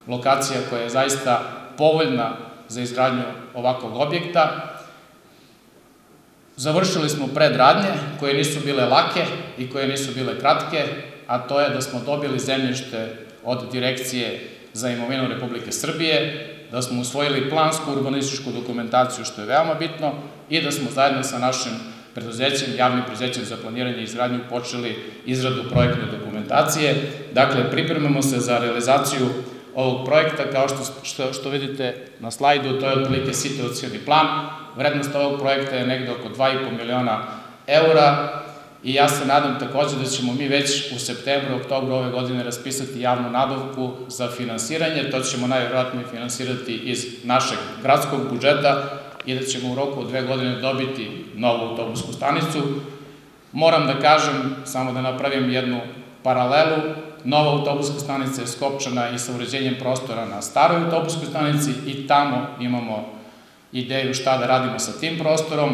lokacija koja je zaista povoljna za izgradnju ovakvog objekta. Završili smo predradnje koje nisu bile lake i koje nisu bile kratke, a to je da smo dobili zemljište od Direkcije za imovinu Republike Srbije, da smo usvojili plansku urbanističku dokumentaciju, što je veoma bitno, i da smo zajedno sa našim preduzećem, javnim preduzećem za planiranje i izgradnju, počeli izradu projektne dokumentacije. Dakle, pripremamo se za realizaciju ovog projekta. Kao što vidite na slajdu, to je otprilike situacioni plan. Vrednost ovog projekta je negde oko 2,5 miliona eura i ja se nadam takođe da ćemo mi već u septembru, oktobru ove godine raspisati javnu nabavku za finansiranje. To ćemo najvjerojatnije finansirati iz našeg gradskog budžeta i da ćemo u roku od 2 godine dobiti novu autobusku stanicu. Moram da kažem, samo da napravim jednu paralelu, nova autobuska stanica je skopčana i sa uređenjem prostora na staroj autobuskoj stanici i tamo imamo ideju šta da radimo sa tim prostorom.